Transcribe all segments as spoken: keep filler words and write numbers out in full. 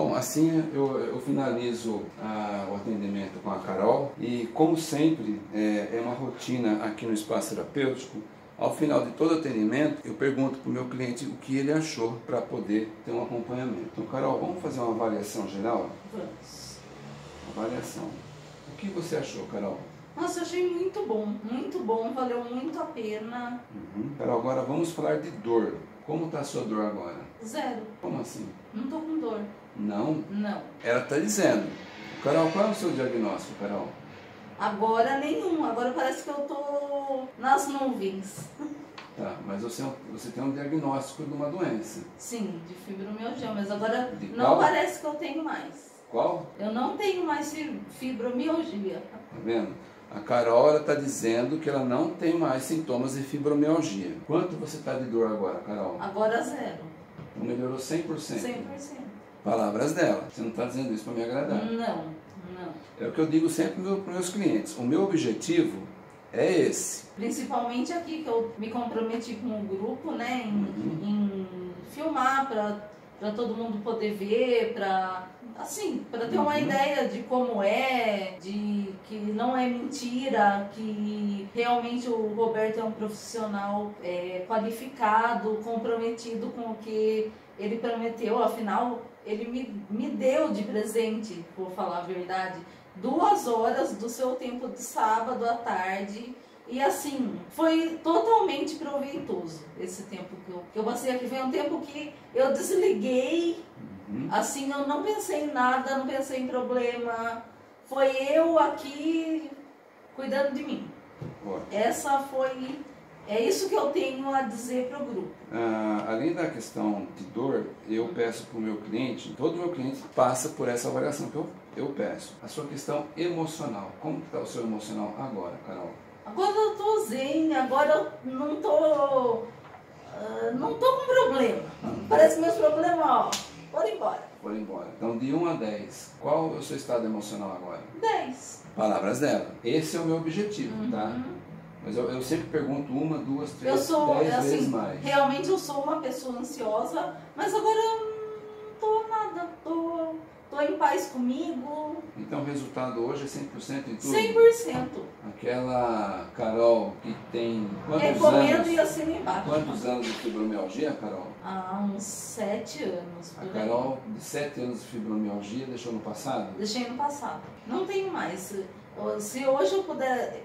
Bom, assim eu, eu finalizo a, o atendimento com a Carol e, como sempre, é, é uma rotina aqui no Espaço Terapêutico. Ao final de todo atendimento, eu pergunto para o meu cliente o que ele achou para poder ter um acompanhamento. Então, Carol, vamos fazer uma avaliação geral? Vamos. Avaliação. O que você achou, Carol? Nossa, eu achei muito bom, muito bom, valeu muito a pena. Uhum. Carol, agora vamos falar de dor. Como está a sua dor agora? Zero. Como assim? Não tô com dor. Não? Não. Ela está dizendo. Carol, qual é o seu diagnóstico, Carol? Agora nenhum, agora parece que eu tô nas nuvens. Tá, mas você, você tem um diagnóstico de uma doença. Sim, de fibromialgia, mas agora De não qual? parece que eu tenho mais. Qual? Eu não tenho mais fibromialgia. Tá vendo? A Carol está dizendo que ela não tem mais sintomas de fibromialgia. Quanto você está de dor agora, Carol? Agora zero. Então melhorou cem por cento. cem por cento. Palavras dela. Você não está dizendo isso para me agradar. Não, não. É o que eu digo sempre para os meus clientes. O meu objetivo é esse. Principalmente aqui, que eu me comprometi com o grupo, né, em, Uhum. em filmar para todo mundo poder ver, para assim, para ter uma Uhum. ideia de como é, de que não é mentira, que realmente o Roberto é um profissional é, qualificado, comprometido com o que ele prometeu. Afinal, ele me, me deu de presente, por falar a verdade, duas horas do seu tempo de sábado à tarde. E assim, foi totalmente proveitoso esse tempo que eu, que eu passei aqui. Foi um tempo que eu desliguei, Uhum. assim, eu não pensei em nada, não pensei em problema. Foi eu aqui cuidando de mim. Ótimo. Essa foi... É isso que eu tenho a dizer para o grupo. Ah, além da questão de dor, eu peço para o meu cliente, todo meu cliente passa por essa avaliação que eu, eu peço. A sua questão emocional. Como está o seu emocional agora, Carol? Agora eu tô zen, agora eu não tô... Uh, não tô com problema. Parece que meus problemas, ó, foram embora. Foram embora. Então, de um a dez, qual é o seu estado emocional agora? dez. Palavras dela. Esse é o meu objetivo, Uhum. tá? Mas eu, eu sempre pergunto uma, duas, três, Eu sou, dez assim, vezes mais. realmente eu sou uma pessoa ansiosa, mas agora eu não tô nada, tô, tô em paz comigo, Então o resultado hoje é cem por cento em tudo? cem por cento. Aquela Carol que tem quantos Recomendo anos? e assino embaixo. Quantos anos de fibromialgia, Carol? Há uns sete anos. A Por aí. Carol, de sete anos de fibromialgia, deixou no passado? Deixei no passado. Não tenho mais. Se, se hoje eu puder...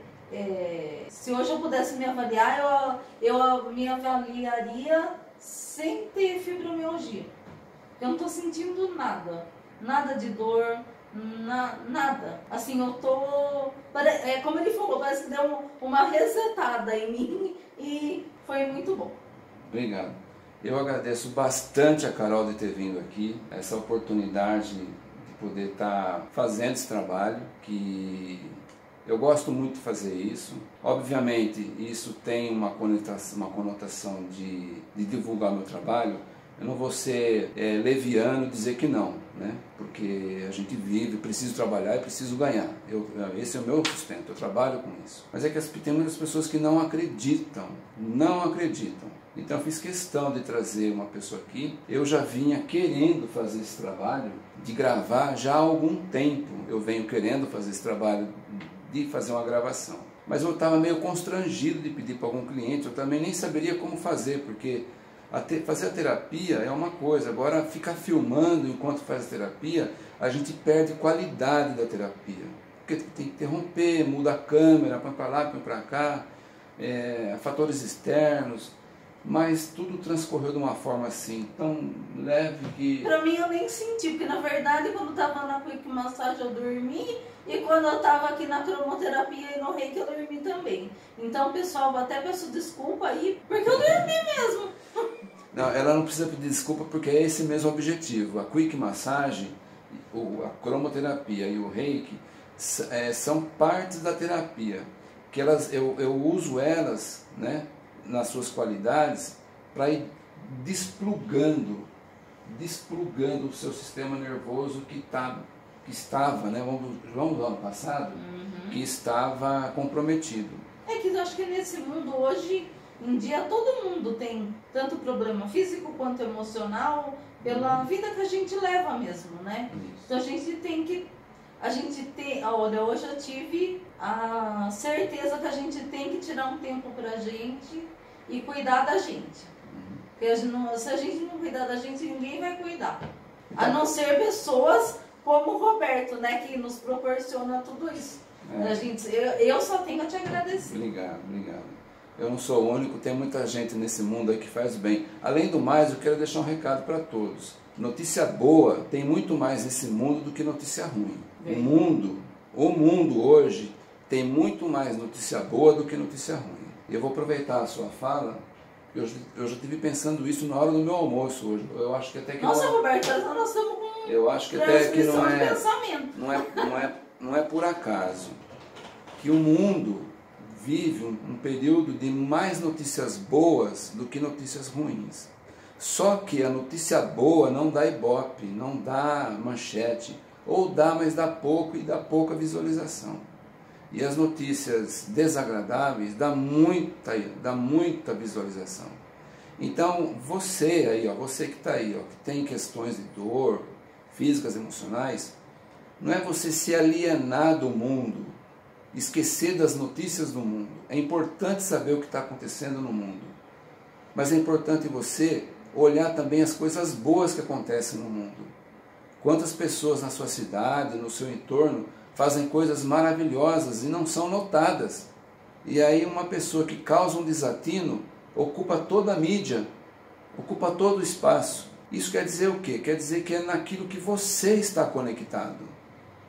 É, se hoje eu pudesse me avaliar, eu, eu me avaliaria sem ter fibromialgia. Eu não tô sentindo nada, nada de dor, na, nada. Assim, eu tô, é, como ele falou, parece que deu uma resetada em mim e foi muito bom. Obrigado. Eu agradeço bastante a Carol de ter vindo aqui, essa oportunidade de poder estar fazendo esse trabalho, que eu gosto muito de fazer isso. Obviamente, isso tem uma conotação, uma conotação de, de divulgar meu trabalho. Eu não vou ser é, leviano e dizer que não, né? Porque a gente vive, preciso trabalhar e preciso ganhar. Eu, esse é o meu sustento, eu trabalho com isso. Mas é que tem muitas pessoas que não acreditam, não acreditam. Então eu fiz questão de trazer uma pessoa aqui. Eu já vinha querendo fazer esse trabalho, de gravar já há algum tempo. Eu venho querendo fazer esse trabalho de fazer uma gravação. Mas eu estava meio constrangido de pedir para algum cliente, eu também nem saberia como fazer, porque a te, fazer a terapia é uma coisa, agora ficar filmando enquanto faz a terapia, a gente perde qualidade da terapia. Porque tem que interromper, muda a câmera, põe para lá, põe para cá, é, fatores externos, mas tudo transcorreu de uma forma assim, tão leve que... Pra mim eu nem senti, porque na verdade quando eu tava na quick massagem eu dormi, e quando eu tava aqui na cromoterapia e no reiki eu dormi também. Então pessoal, eu até peço desculpa aí, porque eu dormi mesmo. Não, ela não precisa pedir desculpa porque é esse mesmo objetivo. A quick massagem, a cromoterapia e o reiki é, são partes da terapia, que elas, eu, eu uso elas, né, nas suas qualidades para ir desplugando, desplugando o seu sistema nervoso que, tá, que estava, né, vamos, vamos do ano passado, uhum. que estava comprometido. É que eu acho que nesse mundo hoje em dia todo mundo tem tanto problema físico quanto emocional, pela vida que a gente leva mesmo, né? Isso. Então a gente tem que, a gente tem, olha, hoje eu tive a certeza que a gente tem que tirar um tempo pra gente e cuidar da gente. Uhum. Porque a gente não, se a gente não cuidar da gente, ninguém vai cuidar. Então, a não ser pessoas como o Roberto, né, que nos proporciona tudo isso. É. A gente, eu, eu só tenho a te agradecer. Obrigado, obrigado. Eu não sou o único, tem muita gente nesse mundo aí que faz bem. Além do mais, eu quero deixar um recado para todos. Notícia boa tem muito mais nesse mundo do que notícia ruim. Bem. O mundo, o mundo hoje tem muito mais notícia boa do que notícia ruim. E eu vou aproveitar a sua fala, eu, eu já estive pensando isso na hora do meu almoço hoje. Eu acho que até que Nossa, não, Roberto, nós estamos com eu acho que até que não transmissão de é, pensamento. não é, não é, não é por acaso que o mundo vive um, um período de mais notícias boas do que notícias ruins. Só que a notícia boa não dá ibope, não dá manchete, ou dá, mas dá pouco e dá pouca visualização. E as notícias desagradáveis dá muita, dá muita visualização. Então você aí, ó, você que está aí, ó, que tem questões de dor, físicas, emocionais, não é você se alienar do mundo, esquecer das notícias do mundo. É importante saber o que está acontecendo no mundo. Mas é importante você olhar também as coisas boas que acontecem no mundo. Quantas pessoas na sua cidade, no seu entorno, fazem coisas maravilhosas e não são notadas. E aí uma pessoa que causa um desatino ocupa toda a mídia, ocupa todo o espaço. Isso quer dizer o quê? Quer dizer que é naquilo que você está conectado.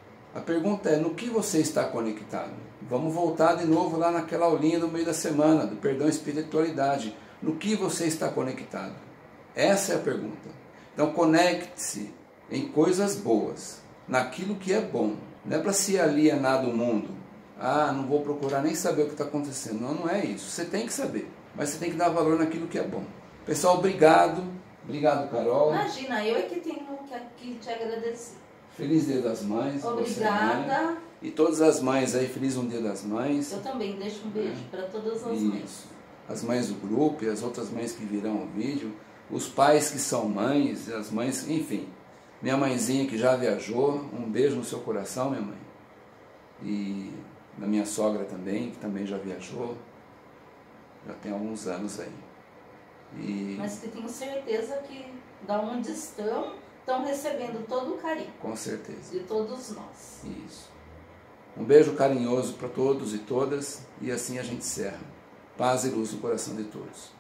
A pergunta é, no que você está conectado? Vamos voltar de novo lá naquela aulinha no meio da semana, do perdão e espiritualidade. No que você está conectado? Essa é a pergunta. Então conecte-se em coisas boas, naquilo que é bom. Não é para se alienar do mundo. Ah, não vou procurar nem saber o que está acontecendo. Não, não é isso. Você tem que saber, mas você tem que dar valor naquilo que é bom. Pessoal, obrigado. Obrigado, Carol. Imagina, eu é que tenho que aqui te agradecer. Feliz Dia das Mães. Obrigada. Mãe. E todas as mães aí, feliz um Dia das Mães. Eu também deixo um beijo é. para todas as Isso. mães. As mães do grupo e as outras mães que virão o vídeo. Os pais que são mães, as mães, enfim. Minha mãezinha que já viajou, um beijo no seu coração, minha mãe. E da minha sogra também, que também já viajou. Já tem alguns anos aí. E... Mas que tenho certeza que da onde estão, estão recebendo todo o carinho. Com certeza. De todos nós. Isso. Um beijo carinhoso para todos e todas, e assim a gente encerra. Paz e luz no coração de todos.